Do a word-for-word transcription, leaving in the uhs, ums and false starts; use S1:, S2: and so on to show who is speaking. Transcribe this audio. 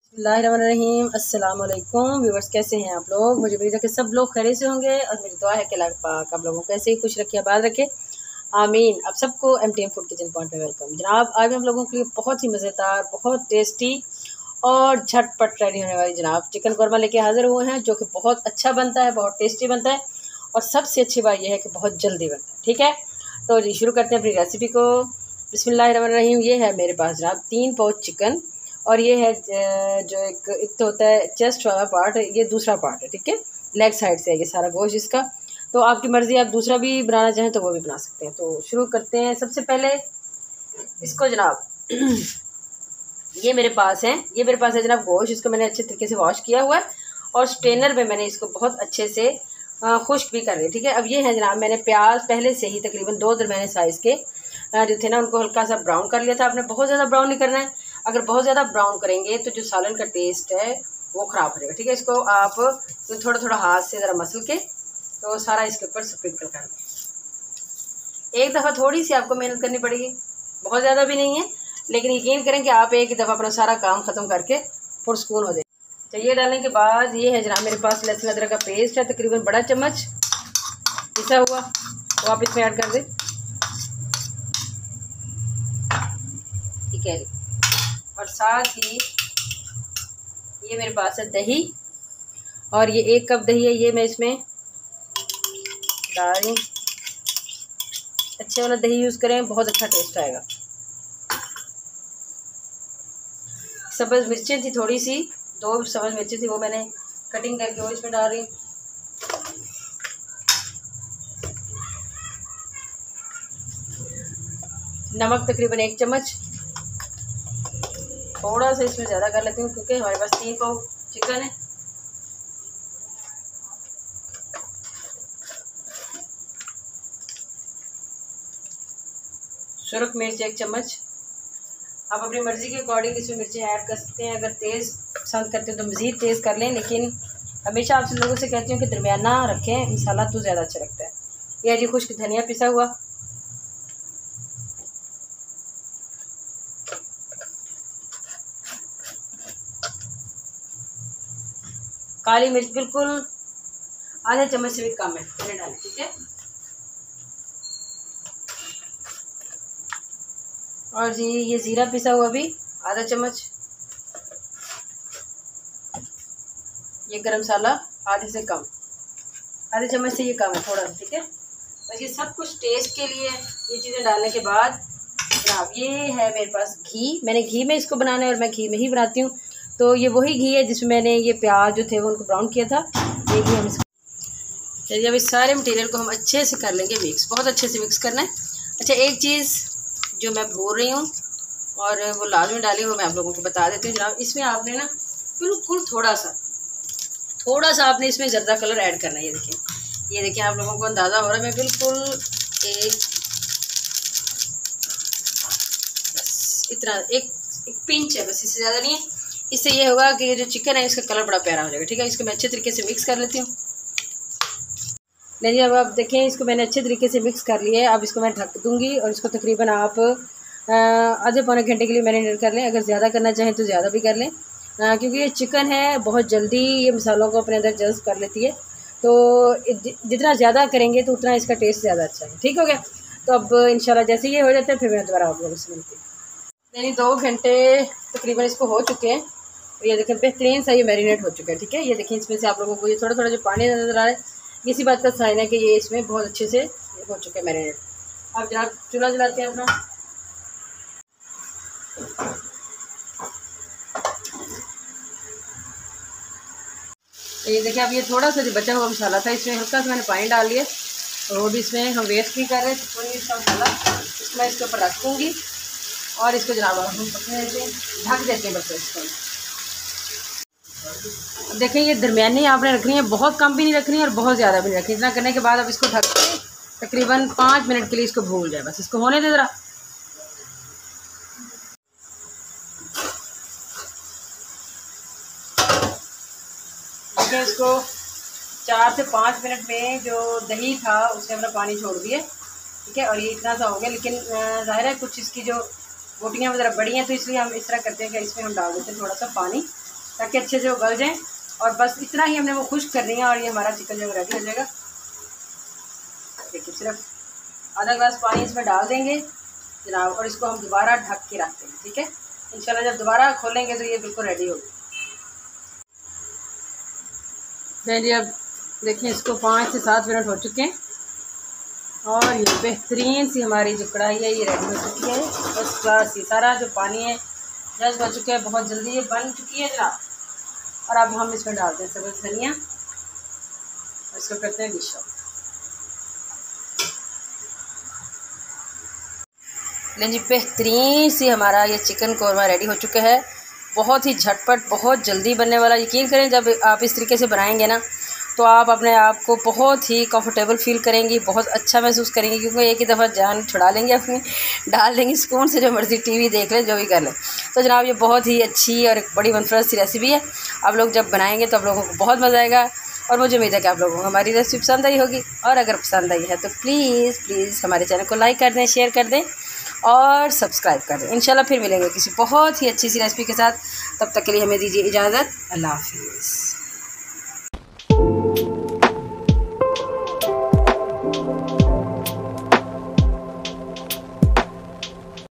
S1: बिस्मिल्लाहिर्रहमानिर्रहीम। अस्सलाम वालेकुम व्यूअर्स, कैसे हैं आप लोग? मुझे उम्मीद है कि सब लोग खैरियत से होंगे और मेरी दुआ है कि अल्लाह पाक आप लोगों को ऐसे ही खुश रखे, आबाद रखे, आमीन। आप सबको M T M food kitchen point में वेलकम। जनाब, आज हम लोगों के लिए बहुत ही मज़ेदार, बहुत टेस्टी और झटपट रेडी होने वाली जनाब चिकन कौरमा लेके हाज़िर हुए हैं, जो कि बहुत अच्छा बनता है, बहुत टेस्टी बनता है और सबसे अच्छी बात यह है कि बहुत जल्दी बनता है। ठीक है, तो जी शुरू करते हैं अपनी रेसिपी को। बिस्मिल्लाहिर्रहमानिर्रहीम। ये है मेरे पास जनाब तीन पाउच चिकन और ये है जो एक एक तो होता है चेस्ट वाला पार्ट, ये दूसरा पार्ट है। ठीक है, लेग साइड से है ये सारा गोश्त इसका। तो आपकी मर्ज़ी, आप दूसरा भी बनाना चाहें तो वो भी बना सकते हैं। तो शुरू करते हैं। सबसे पहले इसको जनाब ये मेरे पास है ये मेरे पास है जनाब गोश्त। इसको मैंने अच्छे तरीके से वॉश किया हुआ है और स्ट्रेनर में मैंने इसको बहुत अच्छे से खुश्क भी कर रही। ठीक है, अब ये है जनाब, मैंने प्याज पहले से ही तकरीबन दो दरमियाने साइज़ के जो थे ना, उनको हल्का सा ब्राउन कर लिया था। आपने बहुत ज़्यादा ब्राउन नहीं करना है, अगर बहुत ज़्यादा ब्राउन करेंगे तो जो सालन का टेस्ट है वो ख़राब हो जाएगा। ठीक है, इसको आप तो थोड़ा थोड़ा हाथ से ज़रा मसल के तो सारा इसके ऊपर स्प्रिंकल कर दें। एक दफ़ा थोड़ी सी आपको मेहनत करनी पड़ेगी, बहुत ज़्यादा भी नहीं है, लेकिन यकीन करें कि आप एक दफ़ा अपना सारा काम ख़त्म करके पुरसकून हो जाए। तो ये डालने के बाद ये है जनाब मेरे पास लहसुन अदरक का पेस्ट है, तकरीबन बड़ा चम्मच पिसा हुआ, वो आप इसमें ऐड कर दें। ठीक है, और साथ ही ये मेरे पास है दही, और ये एक कप दही है, ये मैं इसमें डाल रही हूँ। अच्छे वाला दही यूज़ करें, बहुत अच्छा टेस्ट आएगा। सब्ज़ मिर्चें थी थोड़ी सी, दो सब्ज़ मिर्चें थी, वो मैंने कटिंग करके वो इसमें डाल रही हूँ। नमक तकरीबन एक चम्मच, थोड़ा सा इसमें ज़्यादा कर लेती हूँ क्योंकि हमारे पास तीन पाव चिकन है। सुरख मिर्च एक चम्मच, आप अपनी मर्ज़ी के अकॉर्डिंग इसमें मिर्चें ऐड कर सकते हैं। अगर तेज़ पसंद करते हैं तो मज़ीद तेज़ कर लें, लेकिन हमेशा आपसे लोगों से कहती हूँ कि दरमियाना रखें, मसाला तो ज़्यादा अच्छा लगता है। यह जी खुश्क धनिया पिसा हुआ, काली मिर्च बिल्कुल आधे चम्मच से भी कम है, मैंने डाली। ठीक है, और जी ये ज़ीरा पिसा हुआ भी आधा चम्मच, ये गरम मसाला आधे से कम, आधे चम्मच से ये कम है थोड़ा। ठीक है, बस ये सब कुछ टेस्ट के लिए ये चीज़ें डालने के बाद जनाब ये है मेरे पास घी। मैंने घी में इसको बनाना है और मैं घी में ही बनाती हूँ। तो ये वही घी है जिसमें मैंने ये प्याज जो थे वो उनको ब्राउन किया था, ये घी हम इसको। चलिए अब इस सारे मटेरियल को हम अच्छे से कर लेंगे मिक्स, बहुत अच्छे से मिक्स करना है। अच्छा, एक चीज़ जो मैं भूल रही हूँ और वो लाजमी डाली, वो मैं आप लोगों को बता देती हूँ जनाब। इसमें आपने ना बिल्कुल थोड़ा सा थोड़ा सा आपने इसमें ज़र्दा कलर ऐड करना है। ये देखिए, ये देखिए, आप लोगों को अंदाज़ा हो रहा है, मैं बिल्कुल एक बस इतना एक एक पिंच है, बस इससे ज़्यादा नहीं है। इससे ये होगा कि ये जो चिकन है इसका कलर बड़ा प्यारा हो जाएगा। ठीक है, इसको मैं अच्छे तरीके से मिक्स कर लेती हूँ। नहीं, अब आप देखें, इसको मैंने अच्छे तरीके से मिक्स कर लिया है। अब इसको मैं ढक दूँगी और इसको तकरीबन आप आधे पौने घंटे के लिए मैरिनेट कर लें। अगर ज़्यादा करना चाहें तो ज़्यादा भी कर लें, क्योंकि ये चिकन है बहुत जल्दी ये मसालों को अपने अंदर जज्ब कर लेती है। तो जितना ज़्यादा करेंगे तो उतना इसका टेस्ट ज़्यादा अच्छा है। ठीक हो गया, तो अब इंशाल्लाह जैसे ये हो जाता है फिर मैं दोबारा आप लोगों से मिलती हूँ। यानी दो घंटे तकरीबन इसको हो चुके हैं और ये देखें बेहतरीन सा ये मैरिनेट हो चुका है। ठीक है, ये देखें, इसमें से आप लोगों को ये थोड़ा थोड़ा जो पानी नज़र आ रहा है, इसी बात का साइन है कि ये इसमें बहुत अच्छे से हो चुका है मैरिनेट। अब जनाब चूल्हा जलाते हैं अपना। ये देखिए, अब ये थोड़ा सा जो बचा हुआ मसाला था इसमें हल्का सा मैंने पानी डाल लिया और वो भी इसमें हम वेस्ट नहीं कर रहे, तो थोड़ी सा मसाला इसको मैं इसके ऊपर रखूँगी और इसको जनाब हम पकने से ढक देते हैं बस इसको। देखें, ये दरमियानी आपने रखनी है, बहुत कम भी नहीं रखनी है और बहुत ज़्यादा भी नहीं रखनी। इतना करने के बाद अब इसको ढक के तकरीबन पाँच मिनट के लिए इसको भूल जाए, बस इसको होने दे ज़रा। देखिए, इसको चार से पाँच मिनट में जो दही था उसने अपना पानी छोड़ दिया। ठीक है, और ये इतना सा हो गया, लेकिन ज़ाहिर है कुछ इसकी जो बोटियाँ वगैरह बड़ी हैं, तो इसलिए हम इस तरह करते हैं कि इसमें हम डाल देते हैं थोड़ा सा पानी ताकि अच्छे से वो गल जाएँ। और बस इतना ही हमने वो खुश्क करनी है और ये हमारा चिकन जो रेडी हो जाएगा। देखिए सिर्फ आधा ग्लास पानी इसमें डाल देंगे जनाब, और इसको हम दोबारा ढक के रखते हैं। ठीक है, इंशाल्लाह जब दोबारा खोलेंगे तो ये बिल्कुल रेडी होगी। जी अब देखिए इसको पाँच से सात मिनट हो चुके हैं और ये बेहतरीन सी हमारी जो कढ़ाई है ये रेडी हो चुकी है। बस क्लास ये सारा जो पानी है जज्ब हो चुका है, बहुत जल्दी ये बन चुकी है जनाब। और अब हम इसमें डालते हैं सब्ज़ धनिया और इसको करते हैं डिश आउट। लेकिन जी बेहतरीन सी हमारा ये चिकन कौरमा रेडी हो चुका है। बहुत ही झटपट, बहुत जल्दी बनने वाला। यकीन करें जब आप इस तरीके से बनाएंगे ना तो आप अपने आप को बहुत ही कंफर्टेबल फील करेंगी, बहुत अच्छा महसूस करेंगी, क्योंकि एक ही दफ़ा जान छुड़ा लेंगे अपनी, डाल देंगे सुकून से जो मर्ज़ी टीवी देख लें, जो भी कर लें। तो जनाब ये बहुत ही अच्छी और एक बड़ी मनफरद सी रेसिपी है। आप लोग जब बनाएंगे तो आप लोगों को बहुत मज़ा आएगा और मुझे उम्मीद है कि आप लोगों को हमारी रेसिपी पसंद आई होगी। और अगर पसंद आई है तो प्लीज़ प्लीज़ हमारे चैनल को लाइक कर दें, शेयर कर दें और सब्सक्राइब कर दें। इंशाल्लाह फिर मिलेंगे किसी बहुत ही अच्छी सी रेसिपी के साथ। तब तक के लिए हमें दीजिए इजाज़त। अल्लाह हाफिज़।